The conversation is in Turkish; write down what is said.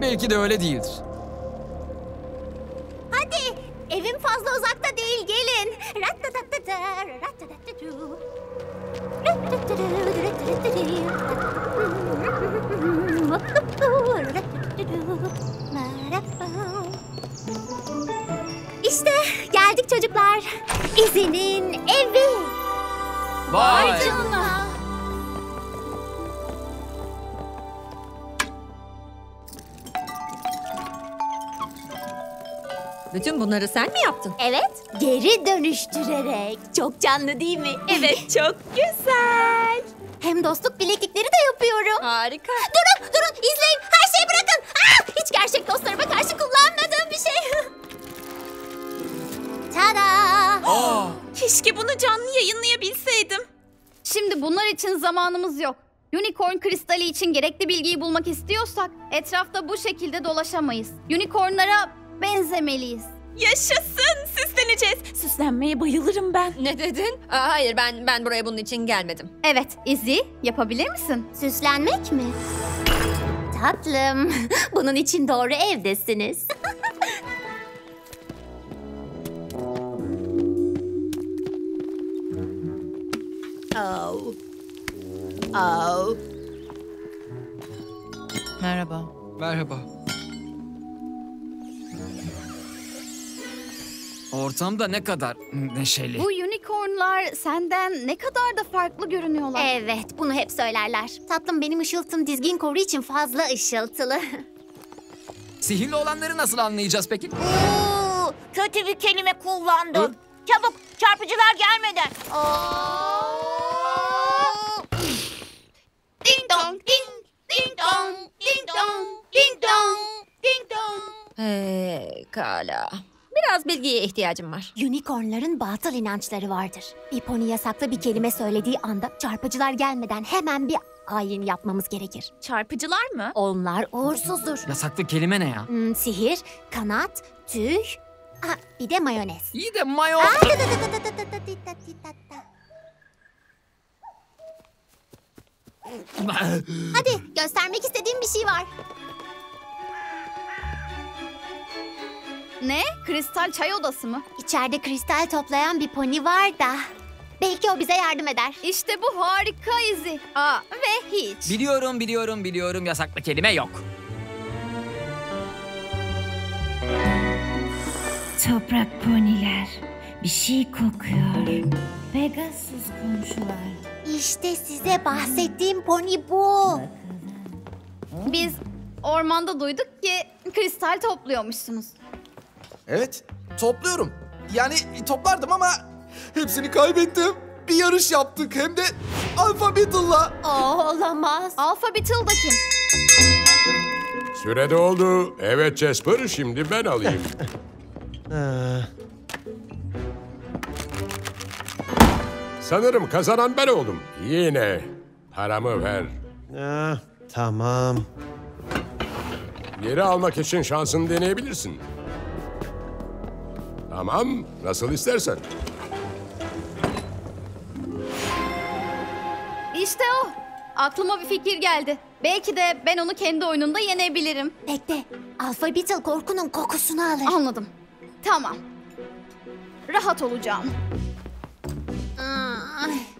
Belki de öyle değildir. Hadi, evim fazla uzakta değil, gelin. İşte geldik çocuklar. İzinin evi. Vay canına. Bütün bunları sen mi yaptın? Evet, geri dönüştürerek. Çok canlı değil mi? Evet, çok güzel. Hem dostluk bileklikleri de yapıyorum. Harika. Durun, izleyin. Her şeyi bırakın. Hiç gerçek dostlarıma karşı kullanmadığım bir şey. Tada! Keşke bunu canlı yayınlayabilseydim. Şimdi bunlar için zamanımız yok. Unicorn kristali için gerekli bilgiyi bulmak istiyorsak etrafta bu şekilde dolaşamayız. Unicornlara benzemeliyiz. Yaşasın, süsleneceğiz. Süslenmeye bayılırım ben. Ne dedin? Hayır, ben buraya bunun için gelmedim. Evet, Izzy, yapabilir misin? Süslenmek mi? Tatlım, bunun için doğru evdesiniz. Merhaba. Merhaba. Ortam da ne kadar neşeli. Bu unicornlar senden ne kadar da farklı görünüyorlar. Evet, bunu hep söylerler. Tatlım, benim ışıltım dizgin koru için fazla ışıltılı. Sihirli olanları nasıl anlayacağız peki? Kötü bir kelime kullandım. Çabuk, çarpıcılar gelmeden. Ding dong, ding, ding dong, ding dong, ding dong, ding dong. Pekala. Biraz bilgiye ihtiyacım var. Unicornların batıl inançları vardır. Bir pony yasaklı bir kelime söylediği anda çarpıcılar gelmeden hemen bir ayin yapmamız gerekir. Çarpıcılar mı? Onlar uğursuzdur. Yasaklı kelime ne ya? Sihir, kanat, tüy, bir de mayonez. İyi de mayo... Hadi göstermek istediğim bir şey var. Ne? Kristal çay odası mı? İçeride kristal toplayan bir pony var da. Belki o bize yardım eder. İşte bu harika Izzy. Ve hiç. Biliyorum. Yasaklı kelime yok. Toprak poniler. Bir şey kokuyor. Pegasus komşular. İşte size bahsettiğim pony bu. Biz ormanda duyduk ki kristal topluyormuşsunuz. Evet, topluyorum. Yani toplardım ama hepsini kaybettim. Bir yarış yaptık hem de Alpha Beetle'la. Olamaz. Alpha Beetle da kim? Sürede oldu. Evet Jasper, şimdi ben alayım. Sanırım kazanan ben oldum. Yine paramı ver. Tamam. Geri almak için şansını deneyebilirsin. Tamam, nasıl istersen. İşte o. Aklıma bir fikir geldi. Belki de ben onu kendi oyununda yenebilirim. Bekle. Alpha Beetle korkunun kokusunu alır. Anladım. Tamam. Rahat olacağım.